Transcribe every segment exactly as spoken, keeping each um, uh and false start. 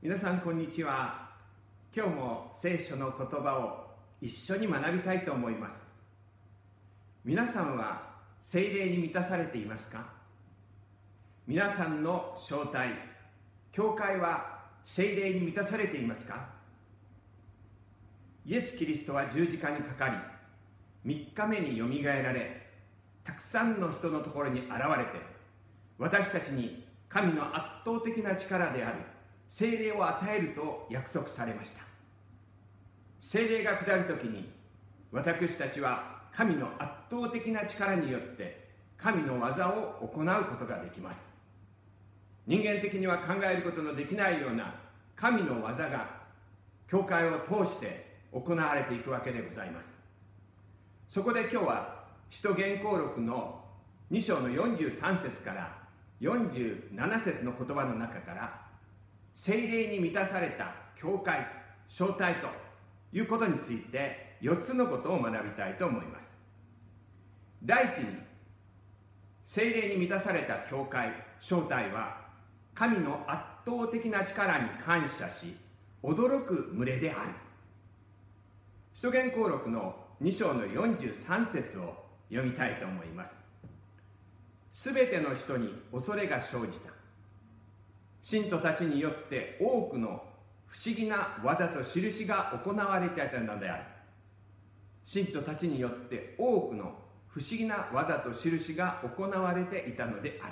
皆さんこんにちは。今日も聖書の言葉を一緒に学びたいと思います。皆さんは聖霊に満たされていますか？皆さんの正体、教会は聖霊に満たされていますか？イエス・キリストは十字架にかかり、みっかめによみがえられ、たくさんの人のところに現れて、私たちに神の圧倒的な力である聖霊を与えると約束されました。聖霊が下るときに、私たちは神の圧倒的な力によって神の技を行うことができます。人間的には考えることのできないような神の技が教会を通して行われていくわけでございます。そこで今日は使徒言行録のに章のよんじゅうさん節からよんじゅうなな節の言葉の中から、聖霊に満たされた教会、招待ということについてよっつのことを学びたいと思います。第一に、聖霊に満たされた教会、招待は神の圧倒的な力に感謝し驚く群れである。使徒言行録のに章のよんじゅうさん節を読みたいと思います。すべての人に恐れが生じた。信徒たちによって多くの不思議な技と印が行われていたのである。信徒たちによって多くの不思議な技と印が行われていたのである。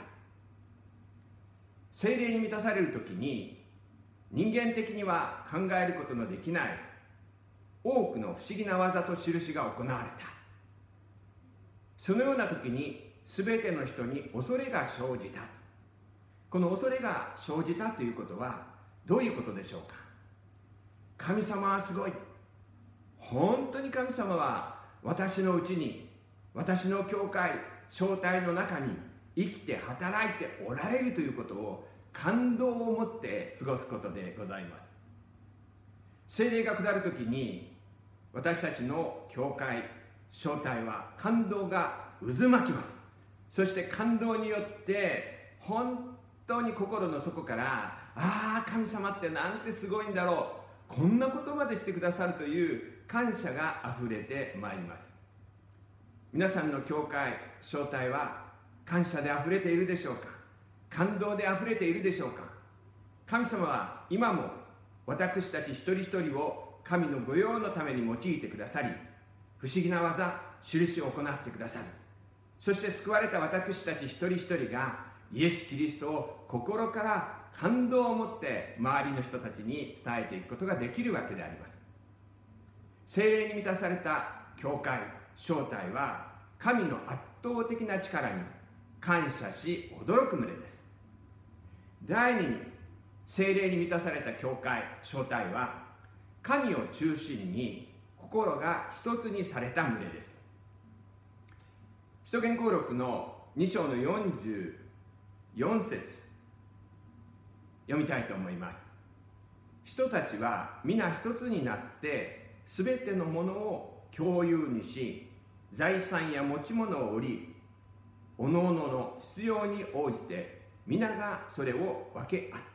聖霊に満たされるときに、人間的には考えることのできない多くの不思議な技と印が行われた。そのようなときに全ての人に恐れが生じた。この恐れが生じたということはどういうことでしょうか？神様はすごい。本当に神様は私のうちに、私の教会、招待の中に生きて働いておられるということを感動を持って過ごすことでございます。聖霊が下るときに、私たちの教会、招待は感動が渦巻きます。そして感動によって本当に心の底から、ああ神様ってなんてすごいんだろう、こんなことまでしてくださるという感謝があふれてまいります。皆さんの教会、招待は感謝であふれているでしょうか？感動であふれているでしょうか？神様は今も私たち一人一人を神の御用のために用いてくださり、不思議な技、印を行ってくださる。そして救われた私たち一人一人がイエス・キリストを心から感動を持って周りの人たちに伝えていくことができるわけであります。聖霊に満たされた教会、招待は神の圧倒的な力に感謝し驚く群れです。第二に、聖霊に満たされた教会、招待は神を中心に心が一つにされた群れです。使徒言行録のに章のよんじゅうよん節読みたいと思います。人たちは皆一つになってすべてのものを共有にし、財産や持ち物を売り、おのおのの必要に応じて皆がそれを分け合った。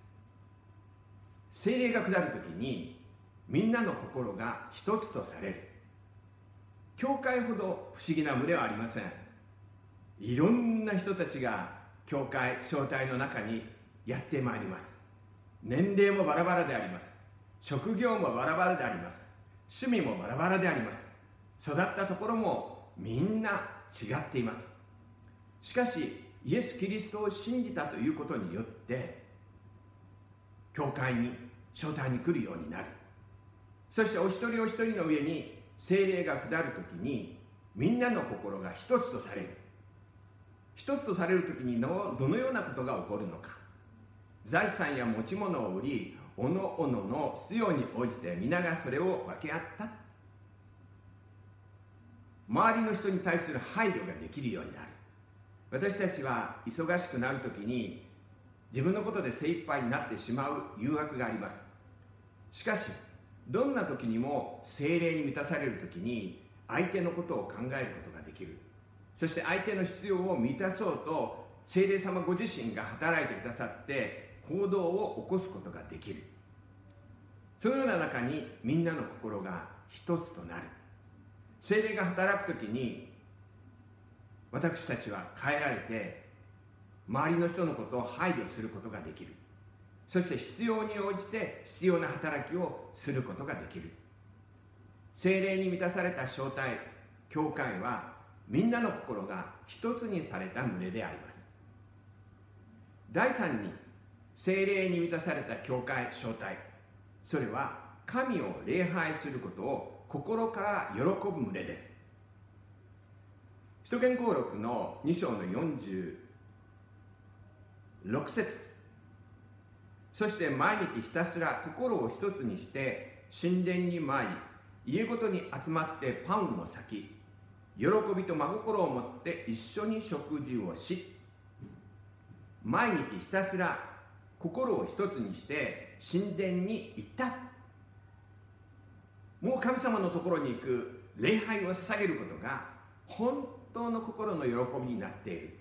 聖霊が下るときにみんなの心が一つとされる。教会ほど不思議な群れはありません。いろんな人たちが教会、招待の中にやってまいります。年齢もバラバラであります。職業もバラバラであります。趣味もバラバラであります。育ったところもみんな違っています。しかしイエス・キリストを信じたということによって教会に、招待に来るようになる。そしてお一人お一人の上に聖霊が下るときにみんなの心が一つとされる。一つとされるときにのどのようなことが起こるのか。財産や持ち物を売り、おのおのの必要に応じて皆がそれを分け合った。周りの人に対する配慮ができるようになる。私たちは忙しくなるときに自分のことで精一杯になってしまう誘惑があります。しかしどんな時にも聖霊に満たされる時に相手のことを考えることができる。そして相手の必要を満たそうと聖霊様ご自身が働いてくださって行動を起こすことができる。そのような中にみんなの心が一つとなる。聖霊が働くときに私たちは変えられて、周りの人のことを配慮することができる。そして必要に応じて必要な働きをすることができる。聖霊に満たされた招待教会は、みんなの心が一つにされた群れであります。第三に、聖霊に満たされた教会招待、それは神を礼拝することを心から喜ぶ群れです。使徒言行録のに章のよんじゅうろく節、そして毎日ひたすら心を一つにして神殿に舞い、家ごとに集まってパンを裂き、喜びと真心を持って一緒に食事をし、毎日ひたすら心を一つにして神殿に行った。もう神様のところに行く、礼拝を捧げることが本当の心の喜びになっている。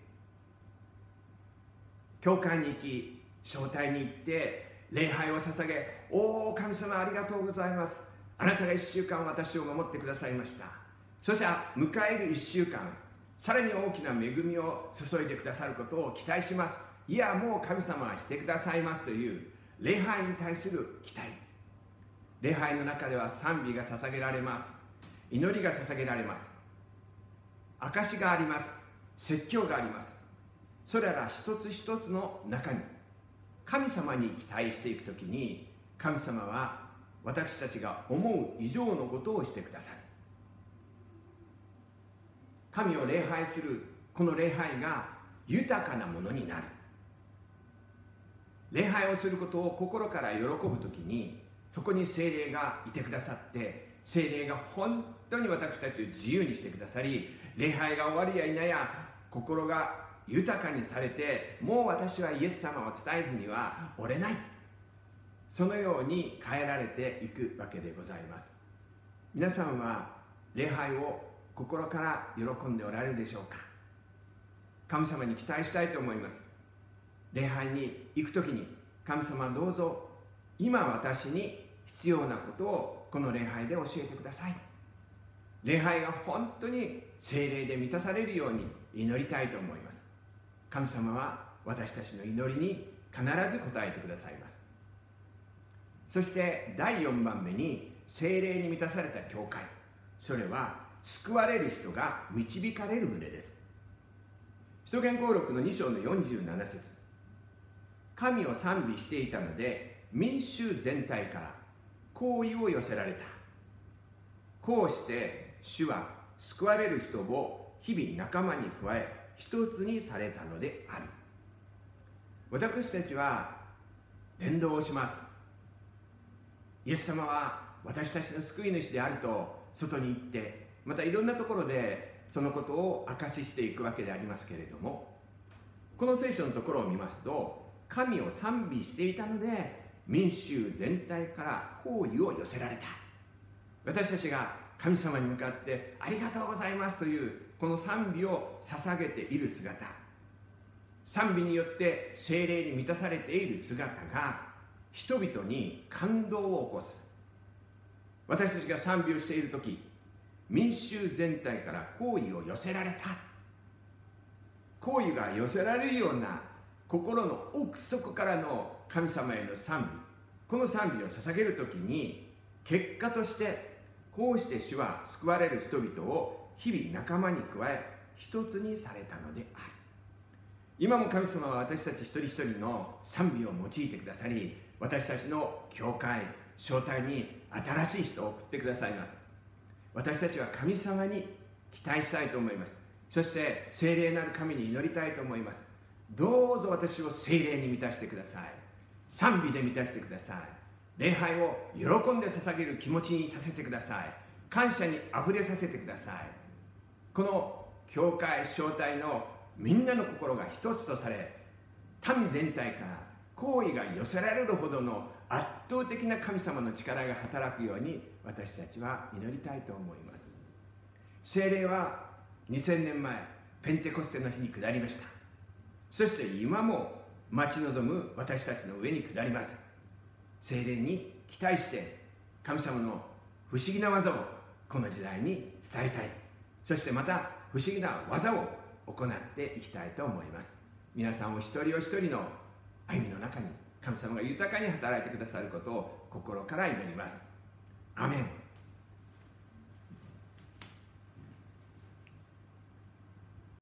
教会に行き、招待に行って礼拝を捧げ、おお神様ありがとうございます、あなたがいっしゅうかん私を守ってくださいました、そして迎えるいっしゅうかん、さらに大きな恵みを注いでくださることを期待します。いやもう神様はしてくださいますという礼拝に対する期待。礼拝の中では賛美が捧げられます。祈りが捧げられます。証があります。説教があります。それら一つ一つの中に神様に期待していくときに、神様は私たちが思う以上のことをしてくださる。神を礼拝するこの礼拝が豊かなものになる。礼拝をすることを心から喜ぶときに、そこに聖霊がいてくださって、聖霊が本当に私たちを自由にしてくださり、礼拝が終わりやいなや心が豊かにされて、もう私はイエス様を伝えずにはおれない、そのように変えられていくわけでございます。皆さんは礼拝を心から喜んでおられるでしょうか。神様に期待したいと思います。礼拝に行くときに、神様どうぞ今私に必要なことをこの礼拝で教えてください。礼拝が本当に聖霊で満たされるように祈りたいと思います。神様は私たちの祈りに必ず応えてくださいます。そしてだいよんばんめに、聖霊に満たされた教会、それは救われる人が導かれる群れです。使徒言行録のに章のよんじゅうなな節、神を賛美していたので民衆全体から好意を寄せられた。こうして主は救われる人を日々仲間に加え一つにされたのである。私たちは伝道をします。イエス様は私たちの救い主であると外に行って、またいろんなところでそのことを証ししていくわけでありますけれども、この聖書のところを見ますと、神を賛美していたので民衆全体から好意を寄せられた。私たちが神様に向かってありがとうございますというこの賛美を捧げている姿、賛美によって聖霊に満たされている姿が人々に感動を起こす。私たちが賛美をしているとき、民衆全体から好意を寄せられた。好意が寄せられるような心の奥底からの神様への賛美、この賛美を捧げるときに、結果としてこうして主は救われる人々を日々仲間に加え一つにされたのである。今も神様は私たち一人一人の賛美を用いてくださり、私たちの教会招待に新しい人を送ってくださいます。私たちは神様に期待したいと思います。そして聖霊なる神に祈りたいと思います。どうぞ私を聖霊に満たしてください。賛美で満たしてください。礼拝を喜んで捧げる気持ちにさせてください。感謝にあふれさせてください。この教会招待のみんなの心が一つとされ、民全体から好意が寄せられるほどの圧倒的な神様の力が働くように私たちは祈りたいと思います。聖霊はにせんねんまえペンテコステの日に下りました。そして今も待ち望む私たちの上に下ります。聖霊に期待して神様の不思議な技をこの時代に伝えたい。そしてまた不思議な技を行っていきたいと思います。皆さんお一人お一人の歩みの中に神様が豊かに働いてくださることを心から祈ります。アメン。